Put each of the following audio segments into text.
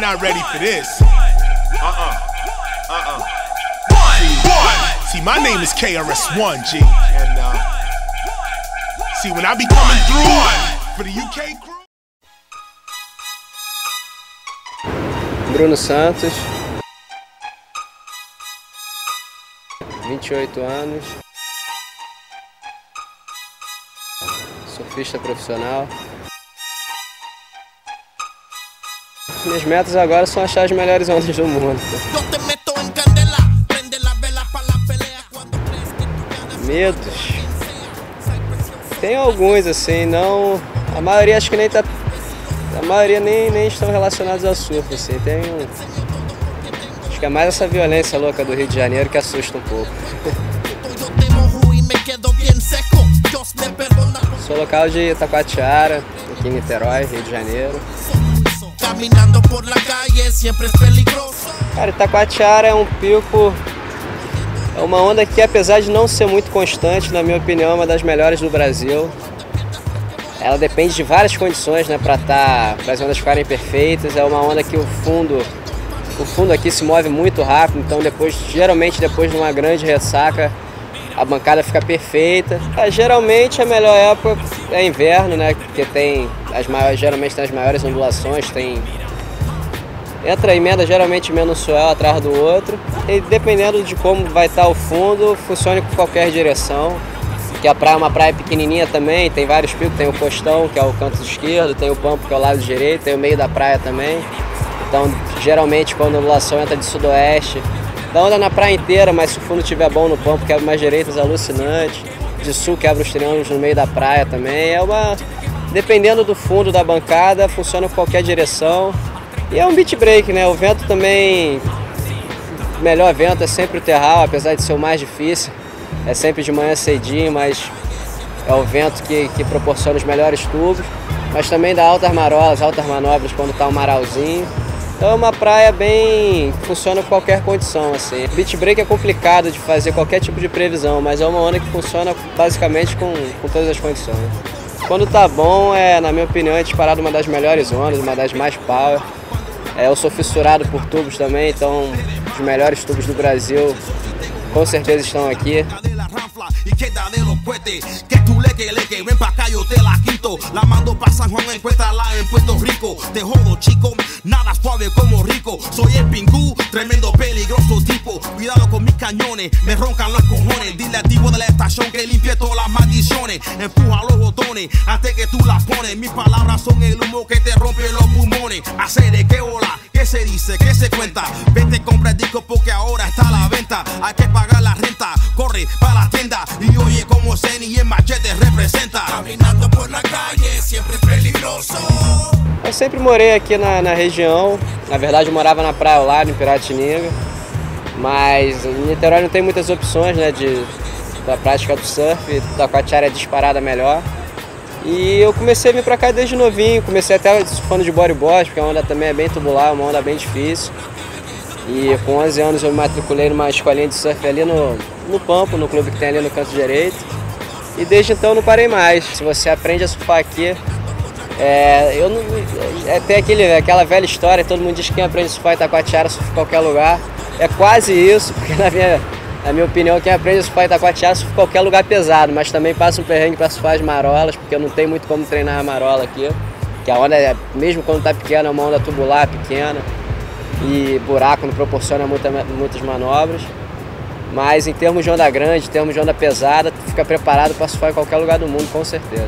not ready for this. See, my name is KRS-One, G. And, see, when I be coming through for the UK crew... Bruno Santos, 28 anos, surfista profissional. Minhas metas agora são achar as melhores ondas do mundo. Medos? Tem alguns assim, não... A maioria acho que nem tá... A maioria nem estão relacionados ao surf, assim. Tem um... Acho que é mais essa violência louca do Rio de Janeiro que assusta um pouco. Sou local de Itacoatiara, aqui em Niterói, Rio de Janeiro. Cara, Itacoatiara é um pico, é uma onda que, apesar de não ser muito constante, na minha opinião, é uma das melhores do Brasil. Ela depende de várias condições, né, para as ondas ficarem perfeitas. É uma onda que o fundo aqui se move muito rápido, então geralmente depois de uma grande ressaca, a bancada fica perfeita. Geralmente a melhor época é inverno, né, porque geralmente tem as maiores ondulações, emenda geralmente menos swell atrás do outro, e dependendo de como vai estar o fundo, funciona com qualquer direção. Que a praia é uma praia pequenininha também, tem vários picos, tem o Postão, que é o canto esquerdo, tem o Pampo, que é o lado direito, tem o meio da praia também. Então, geralmente, quando a ondulação entra de sudoeste, dá onda na praia inteira, mas se o fundo estiver bom no Pampo, quebra umas direitas alucinantes. De sul, quebra os triângulos no meio da praia também. Dependendo do fundo da bancada, funciona em qualquer direção. E é um beat break, né? O vento também, o melhor vento é sempre o terral, apesar de ser o mais difícil. É sempre de manhã cedinho, mas é o vento que proporciona os melhores tubos. Mas também dá altas marolas, altas manobras quando está um maralzinho. Então é uma praia funciona com qualquer condição, assim. Beach break é complicado de fazer qualquer tipo de previsão, mas é uma onda que funciona basicamente com todas as condições. Quando tá bom, na minha opinião, é disparado uma das melhores ondas, uma das mais power. Eu sou fissurado por tubos também, então os melhores tubos do Brasil com certeza estão aqui. Y queda de los cohetes, que tu leque, ven pa' acá yo te la quito. La mando pa' San Juan, encuéntrala en Puerto Rico. Te jodo chico, nada suave como rico. Soy el pingú, tremendo peligroso tipo. Cuidado con mis cañones, me roncan los cojones. Dile al tipo de la estación que limpie todas las maldiciones. Empuja los botones antes que tú las pones. Mis palabras son el humo que te rompe los pulmones. Hacer de qué hola, qué se dice, qué se cuenta. Vete, compra el disco porque ahora está a la venta. Hay que pagar la renta, corre para la tienda. Y oye como Zeni y el machete representa. Caminando por la calle, siempre es peligroso. Eu sempre morei aqui na região. Na verdade eu morava na praia ao lado, em Piratininga. Mas em Niterói não tem muitas opções, né, da prática do surf. Itacoatiara é disparada melhor. E eu comecei a vir pra cá desde novinho. Comecei até surfando de bodyboard, porque a onda também é bem tubular, uma onda bem difícil. E com 11 anos eu me matriculei numa escolinha de surf ali no Pampo, no clube que tem ali no canto direito. E desde então não parei mais. Se você aprende a surfar aqui, tem aquela velha história, todo mundo diz que quem aprende a surfar em Itacoatiara surfa em qualquer lugar. É quase isso, porque na minha opinião quem aprende a surfar em Itacoatiara surfa em qualquer lugar pesado, mas também passa um perrengue para surfar as marolas, porque não tem muito como treinar a marola aqui. Que a onda, mesmo quando está pequena, é uma onda tubular pequena. E buraco não proporciona muitas manobras. Mas em termos de onda grande, em termos de onda pesada, tu fica preparado para surfar em qualquer lugar do mundo, com certeza.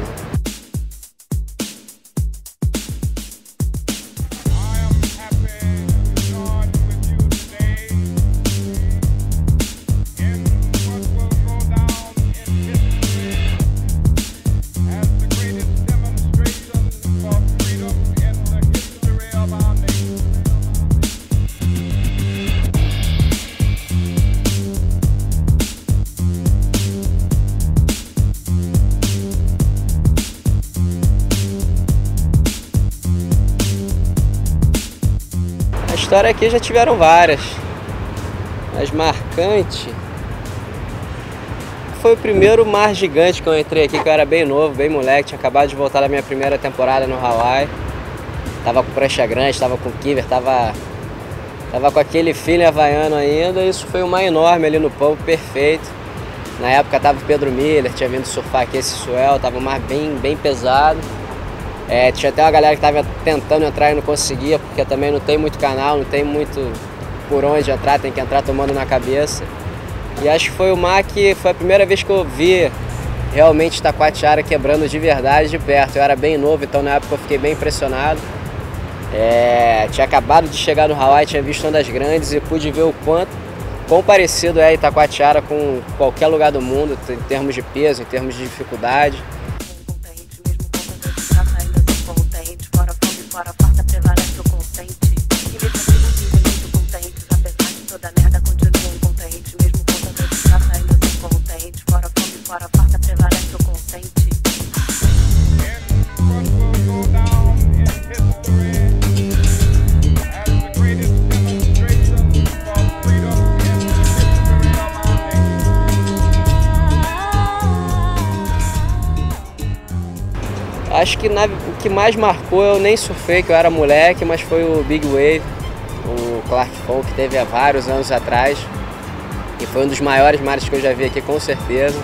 A história aqui já tiveram várias, mas marcante foi o primeiro mar gigante que eu entrei aqui, que eu era bem novo, bem moleque, tinha acabado de voltar da minha primeira temporada no Hawaii. Tava com prancha grande, tava com kiver, tava com aquele feeling havaiano ainda. Isso foi um mar enorme ali no pão, perfeito. Na época tava o Pedro Miller, tinha vindo surfar aqui esse swell, tava um mar bem pesado. Tinha até uma galera que tava tentando entrar e não conseguia, porque também não tem muito canal, não tem muito por onde entrar, tem que entrar tomando na cabeça. E acho que foi o mar que foi a primeira vez que eu vi realmente Taquatiara quebrando de verdade de perto. Eu era bem novo, então na época eu fiquei bem impressionado. Tinha acabado de chegar no Hawaii, tinha visto ondas grandes e pude ver o quão parecido é Itacoatiara com qualquer lugar do mundo, em termos de peso, em termos de dificuldade. Acho que o que mais marcou, eu nem surfei, que eu era moleque, mas foi o Big Wave, o Clark Fong, que teve há vários anos atrás. E foi um dos maiores mares que eu já vi aqui, com certeza.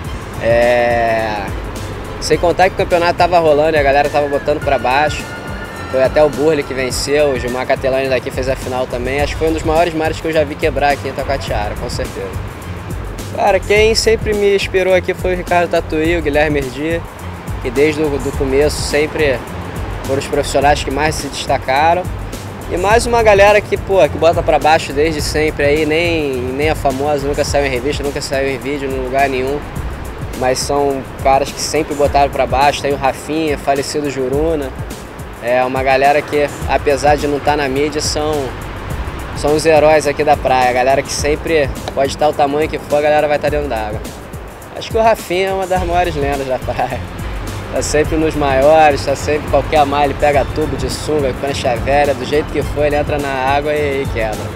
Sem contar que o campeonato estava rolando e a galera estava botando para baixo. Foi até o Burley que venceu, o Gilmar Catelani daqui fez a final também. Acho que foi um dos maiores mares que eu já vi quebrar aqui em Itacoatiara, com certeza. Cara, quem sempre me inspirou aqui foi o Ricardo Tatuí, o Guilherme Erdi. E desde o começo sempre foram os profissionais que mais se destacaram. E mais uma galera que bota pra baixo desde sempre aí, nem é famosa, nunca saiu em revista, nunca saiu em vídeo, em lugar nenhum. Mas são caras que sempre botaram pra baixo. Tem o Rafinha, falecido Juruna. É uma galera que, apesar de não estar na mídia, são os heróis aqui da praia. A galera que sempre, pode estar o tamanho que for, a galera vai estar dentro d'água. Acho que o Rafinha é uma das maiores lendas da praia. Tá sempre nos maiores, tá sempre qualquer mar, ele pega tubo de sunga, prancha velha, do jeito que for, ele entra na água e quebra.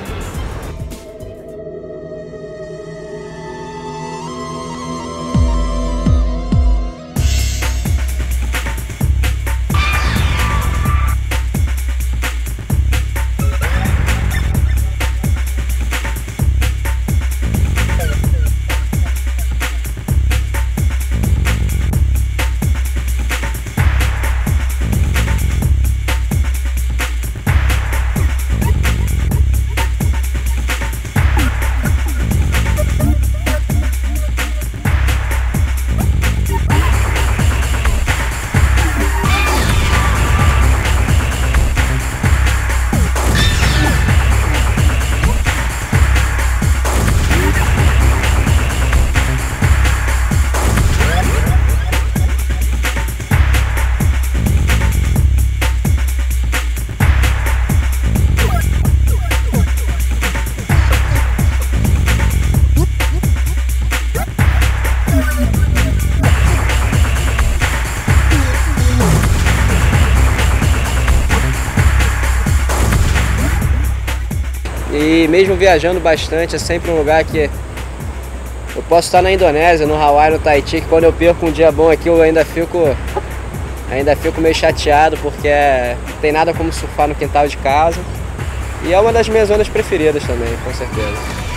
E mesmo viajando bastante, é sempre um lugar que eu posso estar na Indonésia, no Hawaii, no Tahiti, que quando eu perco um dia bom aqui eu ainda fico meio chateado, porque não tem nada como surfar no quintal de casa. E é uma das minhas zonas preferidas também, com certeza.